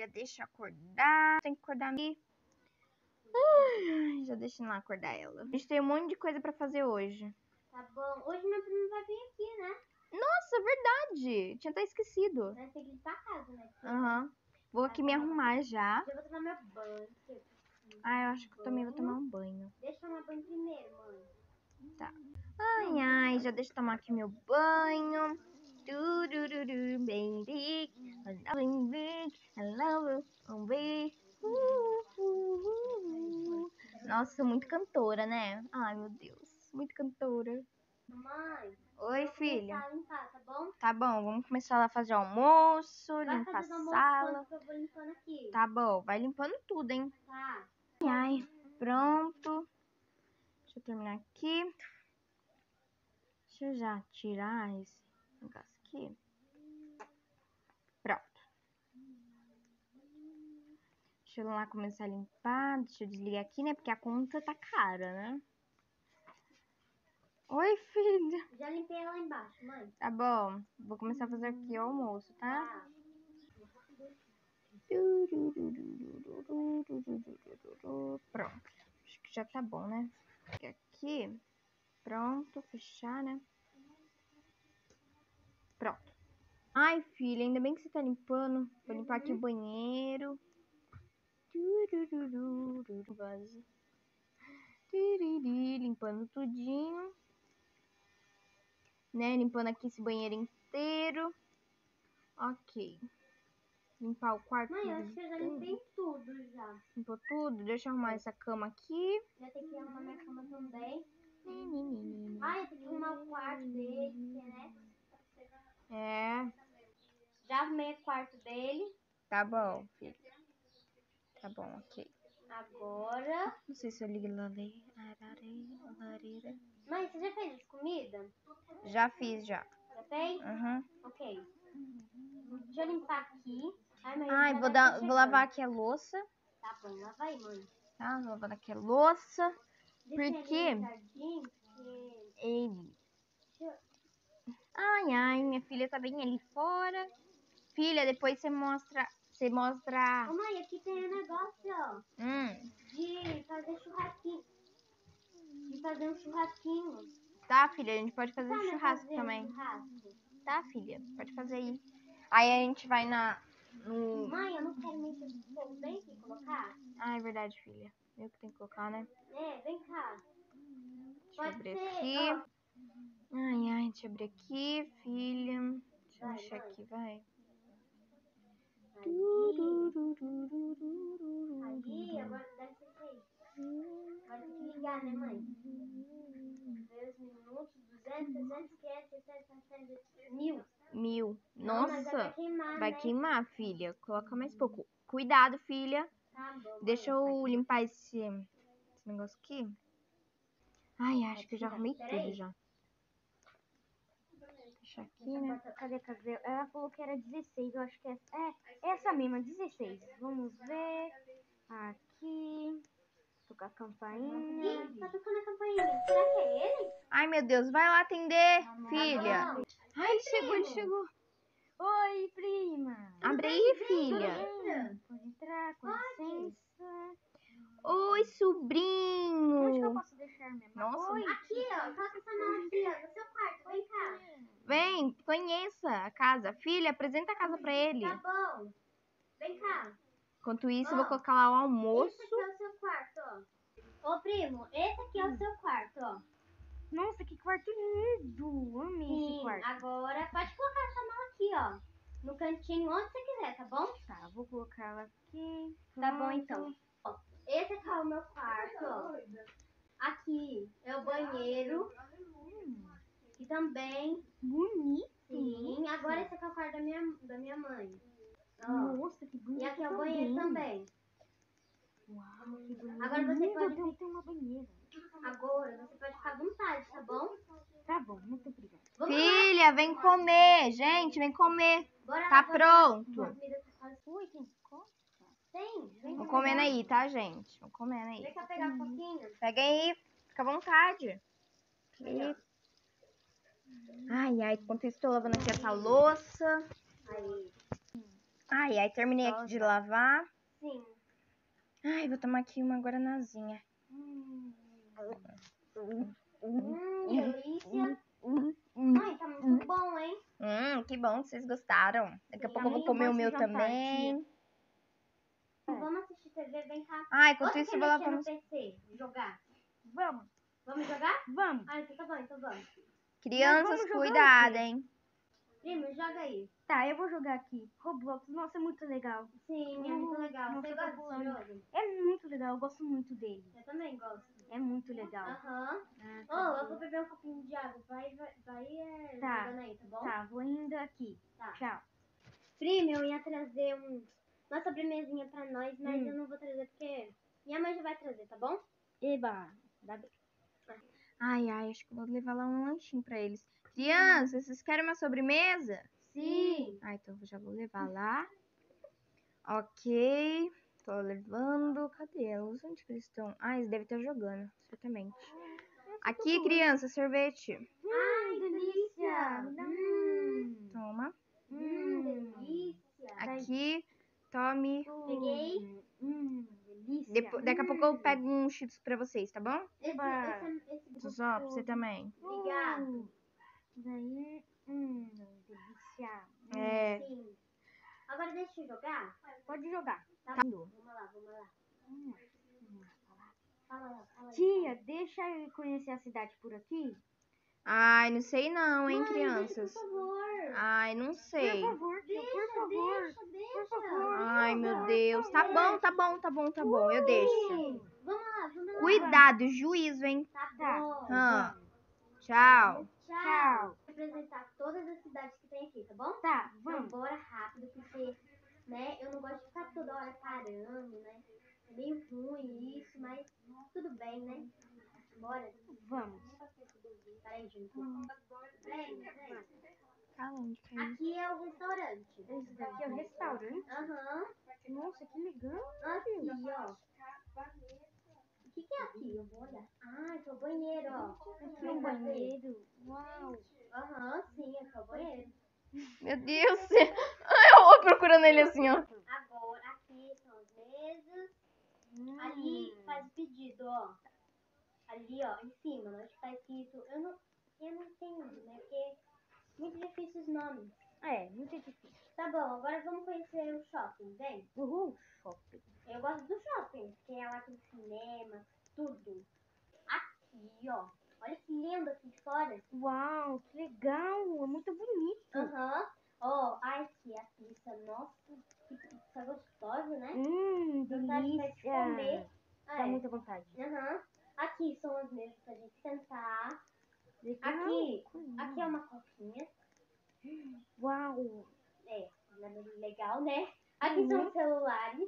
já deixa eu acordar. Tem que acordar aqui. Ai, já deixa eu lá acordar ela. A gente tem um monte de coisa pra fazer hoje. Tá bom. Hoje meu primo vai vir aqui, né? Nossa, verdade. Tinha até esquecido. Vai ter que ir pra casa, né? Aham. Vou aqui me arrumar já. Eu vou tomar meu banho. Ah, eu acho que eu também vou tomar um banho. Deixa eu tomar banho primeiro, mãe. Tá. Ai, ai, já deixa eu tomar aqui meu banho. Baby, I love you, baby. Nossa, muito cantora, né? Ai, meu Deus, muito cantora. Mãe, Oi, vou filha. começar a limpar, tá bom? Tá bom, vamos começar lá a fazer almoço, Vai limpar a fazer o almoço sala. que eu vou limpando aqui. Tá bom, vai limpando tudo, hein? Tá. Ai, ai, pronto. Deixa eu terminar aqui. Deixa eu já tirar esse negócio aqui. Pronto. Deixa eu lá começar a limpar. Deixa eu desligar aqui, né? Porque a conta tá cara, né? Oi, filha. Já limpei ela embaixo, mãe. Tá bom. Vou começar a fazer aqui o almoço, tá? Tá. Pronto. Acho que já tá bom, né? Aqui. Pronto. Fechar, né? Pronto. Ai, filha, ainda bem que você tá limpando. Vou limpar aqui o banheiro. Vaso. Limpando tudinho. Né? Limpando aqui esse banheiro inteiro. Ok. Limpar o quarto. Mãe, eu acho que eu já limpei tudo já. Limpou tudo? Deixa eu arrumar essa cama aqui. Já tem que arrumar minha cama também. Ai, eu tenho que arrumar o quarto dele, né? É. Já arrumei o quarto dele. Tá bom, filho. Tá bom, ok. Agora... Não sei se eu ligo lareira. Mãe, você já fez as comidas? Já fiz, já. Já fez? Uhum. Ok. Deixa eu limpar aqui. Ai, vou lavar aqui a louça. Tá bom, lava aí, mãe. Tá, lavando aqui a louça. Deixa Porque ele no jardim, porque... ele... Ai, ai, minha filha tá bem ali fora. Filha, depois você mostra... Ô, mãe, aqui tem um negócio, ó. De fazer churrasquinho. De fazer um churrasquinho. Tá, filha, a gente pode fazer Sabe churrasco fazer também. churrasco? Tá, filha, pode fazer aí. Aí a gente vai no... Mãe, eu não quero mexer com o fogo. Vem aqui colocar. Ah, é verdade, filha. Eu que tenho que colocar, né? É, vem cá. Deixa eu Pode abrir ser, aqui. ó. Ai, ai, deixa eu abrir aqui, filha. Deixa eu Vai, mexer mãe. aqui, vai. Aí, agora dá licença aí. Agora tem que ligar, né, mãe? Ver os minutos, 200, 300, 500, 600, 700, 1000. 1000. Não, mas Nossa, vai queimar, vai né? queimar, filha. Coloca mais pouco. Cuidado, filha. Tá bom, Deixa eu limpar esse negócio aqui. Ai, acho que eu já arrumei tudo já. Deixa aqui, né? Cadê? Ela falou que era 16, eu acho que é essa mesma, 16. Vamos ver. Aqui. Tocar a campainha. Ih, tá tocando a campainha. Será que é ele? Ai, meu Deus, vai lá atender, Tá filha. bom. Ai, ele chegou, ele chegou. Oi, prima. Abre aí, filha. Pode entrar, com licença. Oi, Onde que eu sobrinho. posso deixar minha mala? Nossa. Oi. Aqui, ó. Coloca essa mala aqui, ó. No seu quarto. Vem cá. Vem, conheça a casa. Filha, apresenta a casa pra ele. Tá bom. Vem cá. Enquanto isso, eu Ó, vou colocar lá o almoço. Esse aqui é o seu quarto, ó. Ô, primo, esse aqui é o seu quarto, ó. Nossa, que quarto lindo. Amei esse quarto. Agora pode colocar essa mala aqui, ó. No cantinho, onde você quiser, tá bom? Tá, vou colocar ela aqui. Tá bom, então. Ó, esse aqui é o meu quarto, ó. Aqui é o banheiro. E também... Bonito. Sim, agora esse aqui é o quarto da minha mãe. Ó. Nossa, que bonito. E aqui é o banheiro também. Uau, que bonito. Agora você pode ter uma banheira. Agora você pode ficar à vontade, tá bom? Tá bom, muito obrigada. Filha, vem comer. Gente, vem comer. Bora Tá lá, pronto. Ui, tem coca? Tem. Vem Vão cá comendo pegar. aí, tá, gente? Vão comendo aí. Vem cá pegar um pouquinho. Pega aí. Fica à vontade. Aí, ó. Ai, ai. Enquanto isso, tô lavando aqui essa louça. Aí. Ai, aí terminei aqui de lavar. Sim. Ai, vou tomar aqui uma guaranazinha. Delícia. Ai, tá muito bom, hein? Que bom que vocês gostaram. Daqui a pouco eu vou Também comer o gosto de meu jantar, também. Vamos assistir TV, vem cá. Ai, enquanto Você isso quer eu vou mexer lavar no meus... PC? Jogar? Vamos, Vamos jogar? vamos. Ah, então tá bom, então vamos. Crianças, vamos jogar cuidado, o quê? hein? Primo, joga aí. Tá, eu vou jogar aqui. Roblox, nossa, é muito legal. Sim, é muito legal. Nossa, Você eu tô gosta desse pulando. jogo? É muito legal, eu gosto muito dele. Eu também gosto. É muito legal. Aham. Ah, Oh, eu cadê? vou beber um pouquinho de água. Vai Tá. jogando aí, tá bom? Tá, vou indo aqui. Tá. Tchau. Primo, eu ia trazer uma sobremesinha pra nós, mas eu não vou trazer porque minha mãe já vai trazer, tá bom? Eba, dá bem. Ai, acho que eu vou levar lá um lanchinho pra eles. Crianças, vocês querem uma sobremesa? Sim. Ah, então eu já vou levar lá. Ok. Tô levando. Cadê elas? Onde que eles estão? Ah, eles devem estar jogando, certamente. Aqui, criança, sorvete. Ai, delícia. Toma. Delícia. Aqui, tome. Peguei. Delícia. Daqui a pouco eu pego um cheetos pra vocês, tá bom? Esse Só pra você também. Obrigado. Daí, delícia. É. Sim. Agora deixa eu jogar. Pode jogar. Tá Tá. bom. Vamos lá. Fala lá. Tia, deixa eu conhecer a cidade por aqui. Ai, não sei não, hein, Mãe, crianças. Deixa, por favor. Ai, não sei. Por favor, tia, por favor. Deixa. Por favor. Ai, meu Deus. Tá bom. Eu deixo. Vamos lá. Cuidado, juízo, hein? Tá Tá. bom. Ah, tchau. Tchau. Vou apresentar todas as cidades que tem aqui, tá bom? Tá, Então vamos. bora rápido, porque, né, eu não gosto de ficar toda hora parando, né? É meio ruim isso, mas tudo bem, né? Bora. Vamos. Peraí, gente. Vem. Fala onde que é isso. Aqui é o restaurante. Esse daqui é o restaurante. Aham. Nossa, que legal. Aqui, ó. O que é aqui? Eu vou olhar. Ah, esse é o banheiro, ó. Aqui é um banheiro. Uau. Aham, sim, aqui é o banheiro. Meu Deus. Eu vou procurando ele assim, ó. Agora, aqui são as mesas. Ali faz o pedido, ó. Ali, ó, em cima, onde tá escrito. Eu não entendo, né? Porque é muito difícil os nomes. É, muito difícil. Tá bom, agora vamos conhecer o shopping, vem? Uhul, shopping. Eu gosto do shopping, porque lá tem cinema, tudo. Aqui, ó. Olha que lindo aqui de fora. Uau, que legal. É muito bonito. Aham. Ó, aqui a pizza. Nossa, que pizza gostosa, né? Vontade de delícia. comer. Dá muita vontade. Aham. Aqui são as mesas pra gente sentar. Legal. Aqui é uma coquinha. Uau. É, legal, né? Aqui são os celulares.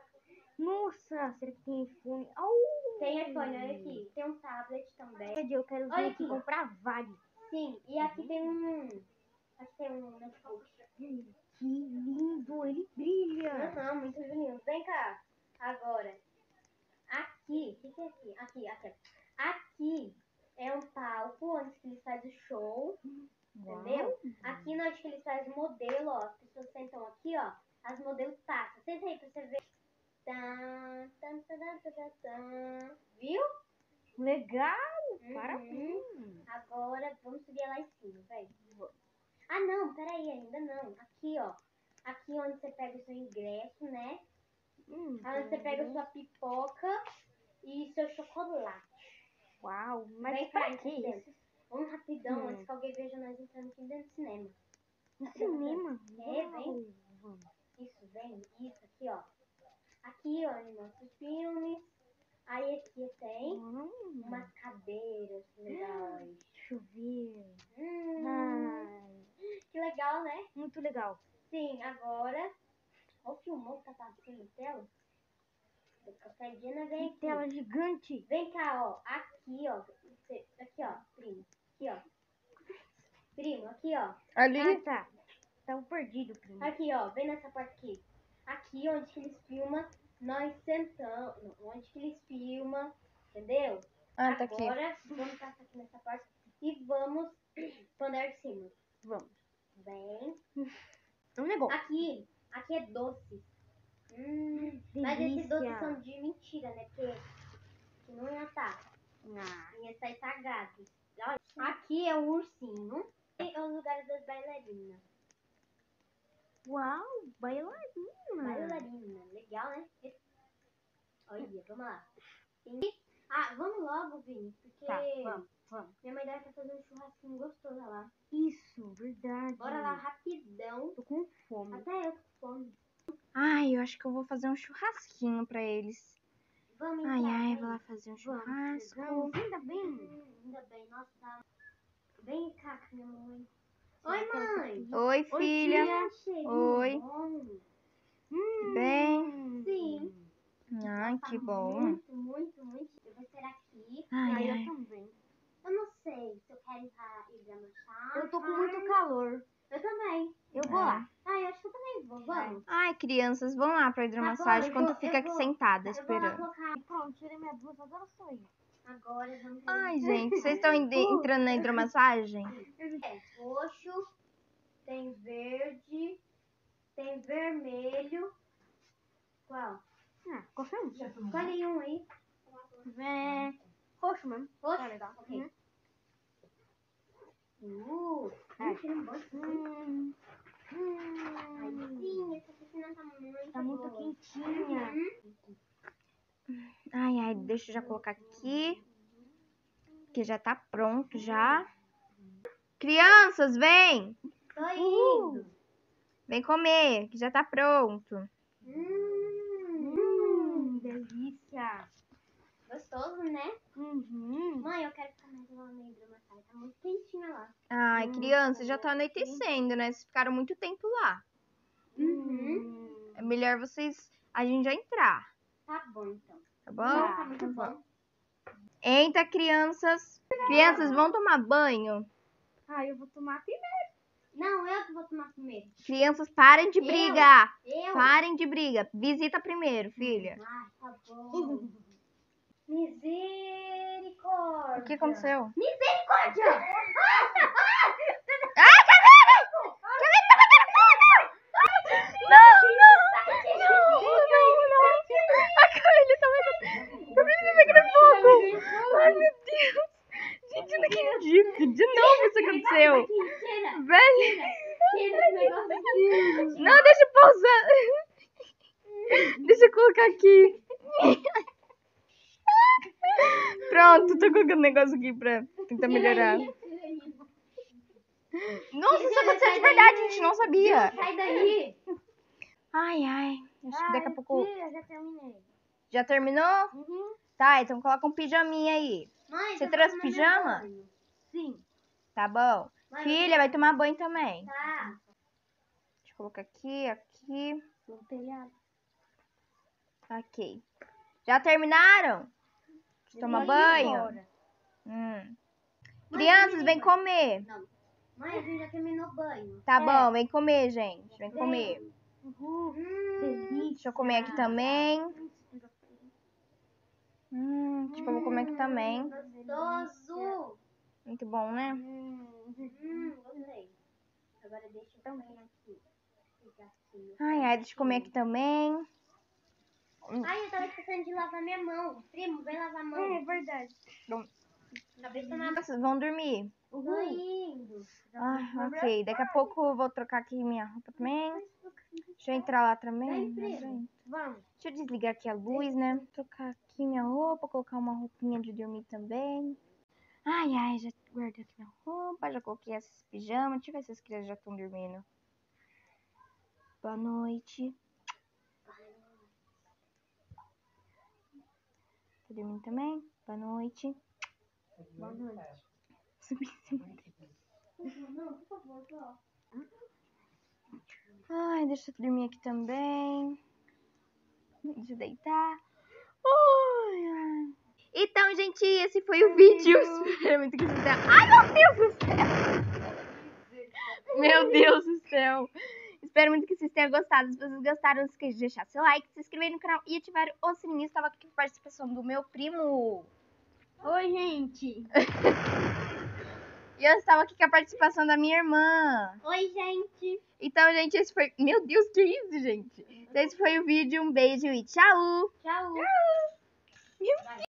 Nossa, será que tem iPhone? Tem iPhone, olha aqui. Tem um tablet também. Eu quero vir Olha aqui aqui. comprar vários. Sim, e aqui tem um. Aqui tem um notebook. Que lindo, ele brilha. Aham, muito bonito. Vem cá. Agora. Aqui. O que é aqui? Aqui. Aqui é um palco onde eles fazem o show. Entendeu? Aqui onde eles fazem o modelo, ó. As pessoas sentam aqui, ó. As modelos passam. Senta aí pra você ver. Tan, tan, tan, tan, tan, tan. Viu? Legal. Parabéns. Agora vamos subir lá em cima, vem. Ah, não, peraí, ainda não. Aqui, ó. Aqui onde você pega o seu ingresso, né? Onde você pega sua pipoca e seu chocolate. Uau, mas Vem pra cá, que dentro. isso? Vamos rapidão, antes que alguém veja nós entrando aqui dentro do cinema. No cinema? É, Uau. vem. Isso, vem. Isso, aqui, ó. Aqui, ó, ele mostra os filmes. Aí aqui tem umas cadeiras legais. Deixa eu ver. Que legal, né? Muito legal. Sim, agora. Olha o filmão que tá passando na tela. Catarina, vem aqui. Tela gigante. Vem cá, ó. Aqui, ó. Aqui, ó, primo. Aqui, ó. Primo, aqui, ó. Ali? Ah, tá. Tá perdido, primo. Aqui, ó. Vem nessa parte aqui. Aqui, onde que eles filmam, nós sentamos. Onde que eles filmam, entendeu? Ah, tá aqui. Agora, vamos passar aqui nessa parte e vamos pro andar de cima. Vamos. Vem. É um negócio. Aqui Aqui é doce. Mas esses doces são de mentira, né? Porque não ia estar. Ia estar estragado. Aqui é o ursinho. E os lugares das bailarinas. Uau, bailarina. Bailarina. Legal, né? Olha, vamos lá. Vamos logo, Vini. Porque Tá, vamos. minha mãe deve estar fazendo um churrasquinho gostoso lá. Isso, verdade. Bora lá, rapidão. Tô com fome. Até eu tô com fome. Ai, eu acho que eu vou fazer um churrasquinho pra eles. Vamos Ai, entrar, ai, vem. vou lá fazer um Vamos, churrasco. ainda bem. Ainda bem, nossa. Tá. Vem cá com minha mãe. Oi, mãe. Oi, filha. Oi. Bom. Bem? Sim. Ai, que bom. Muito, muito, muito. Eu vou esperar aqui. Ai, Eu ai. também. Eu não sei se eu quero ir pra manchar. Eu tô com muito calor. Eu também. Eu vou lá. Eu acho que eu também vou. Vamos. Ai, crianças, vão lá pra hidromassagem Tá bom, enquanto fica aqui sentada Eu vou lá esperando. colocar. Pronto, tirei minha blusa, agora sou eu. Agora vamos ver. Ai, gente, vocês estão entrando na hidromassagem? É roxo, tem verde, tem vermelho. Qual? Qualquer um. Escolhe um aí. Roxo mesmo. Roxo? Tá legal. Ok. Cheiro bom. Ai, sim, essa piscina tá muito Tá muito boa. quentinha. Ai, ai, deixa eu já colocar aqui. Que já tá pronto já. Crianças, vem! Tô indo. Vem comer, que já tá pronto. Delícia. Gostoso, né? Uhum. Mãe, eu quero ficar mais lá na hidromassagem. Tá muito quentinha lá. Ai, crianças, já tá anoitecendo, né? Vocês ficaram muito tempo lá. É melhor a gente já entrar, Tá bom, então. tá bom? Tá muito bom. Entra, crianças. Crianças, vão tomar banho. Eu vou tomar primeiro. Não, eu que vou tomar primeiro. Crianças, parem de brigar. Eu? Parem de briga. Visita primeiro, filha. Tá bom. Misericórdia. O que aconteceu? Misericórdia! Ai, Camila! Camila tá batendo fogo! Não! A Camila tá batendo fogo! Ai, meu Deus! Gente, eu não acredito! De novo isso aconteceu! Velho! Não, deixa eu pausar! Deixa eu colocar aqui! Pronto, tô colocando um negócio aqui pra tentar melhorar. Nossa, isso aconteceu de verdade, a gente não sabia. Sai daí! Ai, ai. Acho que daqui a pouco... Eu já terminei. Já terminou? Tá, então coloca um pijaminha aí. Mãe, Você eu trouxe vou tomar pijama? meu banho. Sim. Tá bom. Mãe, Filha, vai tomar banho também. Tá. Deixa eu colocar aqui, aqui. No telhado. Ok. Já terminaram? De tomar banho? Agora. Crianças, vem comer. Não. Mãe, a gente já terminou o banho. Tá bom, vem comer, gente. Vem comer. Delícia. Deixa eu comer aqui também. Acho que eu vou comer aqui também. Gostoso! Muito bom, né? Gostei. Agora deixa eu também aqui. Ai, ai, deixa eu comer aqui também. Ai, eu tava esquecendo de lavar minha mão. Primo, vem lavar a mão. É verdade. Acabei de tomar Vocês vão dormir? Tô indo. Ah, ok. Daqui a pouco eu vou trocar aqui minha roupa também. Deixa eu entrar lá também. Vamos. Deixa eu desligar aqui a luz, né? Trocar aqui minha roupa, colocar uma roupinha de dormir também. Ai, ai, já guardei aqui minha roupa, já coloquei esses pijamas. Deixa eu ver se as crianças já estão dormindo. Boa noite. Tá dormindo também? Boa noite. Boa noite. Subi em cima dele. Não, por favor, ó. Ai, deixa eu dormir aqui também. Deixa eu deitar. Ai, ai. Então, gente, esse foi o vídeo. Espero muito que vocês tenham... Ai, meu Deus do céu! Meu Deus do céu! Espero muito que vocês tenham gostado. Se vocês gostaram, não esqueça de deixar seu like, se inscrever no canal e ativar o sininho. Estava aqui com a participação do meu primo. Oi, gente. E eu estava aqui com a participação da minha irmã. Oi, gente. Então, gente, esse foi... Meu Deus, que isso, gente? Então, esse foi o vídeo. Um beijo e tchau! Tchau.